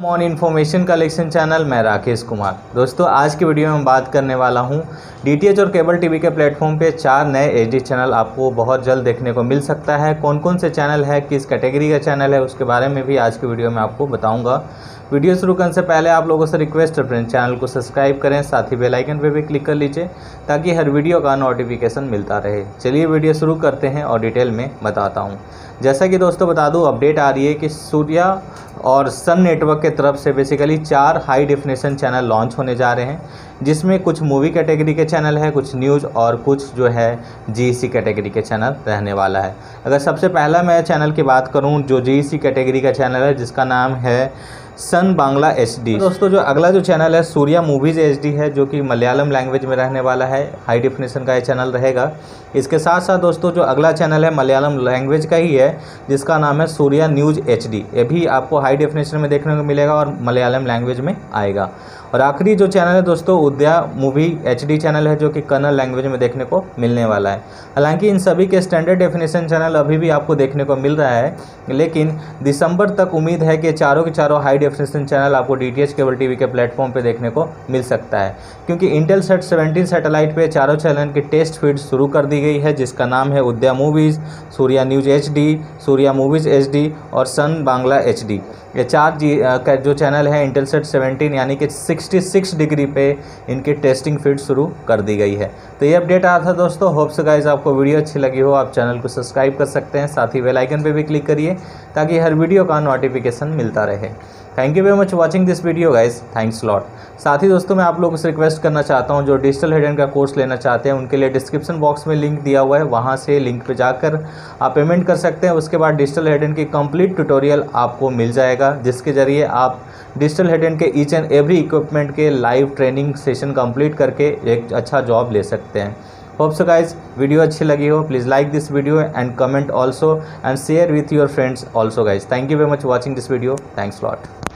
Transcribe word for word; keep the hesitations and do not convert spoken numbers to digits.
On information collection channel, मैं राकेश कुमार। दोस्तों, आज की वीडियो में बात करने वाला हूं डीटीएच और केबल टीवी के प्लेटफॉर्म पे चार नए एचडी चैनल आपको बहुत जल्द देखने को मिल सकता है। कौन कौन से चैनल है, किस कैटेगरी का चैनल है, उसके बारे में भी आज की वीडियो में आपको बताऊंगा। वीडियो शुरू करने से पहले आप लोगों से रिक्वेस्ट है फ्रेंड्स, चैनल को सब्सक्राइब करें, साथ ही बेल आइकन पे भी क्लिक कर लीजिए ताकि हर वीडियो का नोटिफिकेशन मिलता रहे। चलिए वीडियो शुरू करते हैं और डिटेल में बताता हूँ। जैसा कि दोस्तों बता दूं, अपडेट आ रही है कि सूर्या और सन नेटवर्क के तरफ से बेसिकली चार हाई डेफिनेशन चैनल लॉन्च होने जा रहे हैं, जिसमें कुछ मूवी कैटेगरी के चैनल है, कुछ न्यूज़ और कुछ जो है जीईसी कैटेगरी के चैनल रहने वाला है। अगर सबसे पहला मैं चैनल की बात करूं, जो जीईसी कैटेगरी का चैनल है जिसका नाम है सन बांग्ला एचडी। दोस्तों, जो अगला जो चैनल है सूर्या मूवीज़ एचडी है, जो कि मलयालम लैंग्वेज में रहने वाला है। हाई डेफिनेशन का ये चैनल रहेगा। इसके साथ साथ दोस्तों जो अगला चैनल है मलयालम लैंग्वेज का ही है, जिसका नाम है सूर्या न्यूज़ एचडी। ये भी आपको हाई डेफिनेशन में देखने को मिलेगा और मलयालम लैंग्वेज में आएगा। और आखिरी जो चैनल है दोस्तों उदया मूवी एचडी चैनल है, जो कि कन्नड़ लैंग्वेज में देखने को मिलने वाला है। हालांकि इन सभी के स्टैंडर्ड डेफिनेशन चैनल अभी भी आपको देखने को मिल रहा है, लेकिन दिसंबर तक उम्मीद है कि चारों के चारों हाई डेफिनेशन चैनल आपको डीटीएच केबल टीवी के प्लेटफॉर्म पे देखने को मिल सकता है, क्योंकि इंटेल सेट सेवनटीन सैटेलाइट पे चारों चैनल की टेस्ट फीड शुरू कर दी गई है, जिसका नाम है Udaya movies, Surya news HD, Surya movies HD और सन बांग्ला एचडी। ये चार जी जो चैनल है इंटेल सेट सेवनटीन यानी कि छियासठ डिग्री पे इनकी टेस्टिंग फीड शुरू कर दी गई है। तो ये अपडेट आया था दोस्तों। होप सो गाइस आपको वीडियो अच्छी लगी हो। आप चैनल को सब्सक्राइब कर सकते हैं, साथ ही बेल आइकन पे भी क्लिक करिए ताकि हर वीडियो का नोटिफिकेशन मिलता रहे। Thank you very much watching this video guys, thanks lot. साथ ही दोस्तों मैं आप लोगों से रिक्वेस्ट करना चाहता हूं, जो डिजिटल हिडन का कोर्स लेना चाहते हैं उनके लिए डिस्क्रिप्शन बॉक्स में लिंक दिया हुआ है, वहां से लिंक पे जाकर आप पेमेंट कर सकते हैं। उसके बाद डिजिटल हिडन की कंप्लीट ट्यूटोरियल आपको मिल जाएगा, जिसके ज़रिए आप डिजिटल हिडन के ईच एंड एवरी इक्विपमेंट के लाइव ट्रेनिंग सेशन कंप्लीट करके एक अच्छा जॉब ले सकते हैं। होप सो गाइज वीडियो अच्छी लगी हो, please like this video and comment also and share with your friends also guys. Thank you very much watching this video, thanks lot.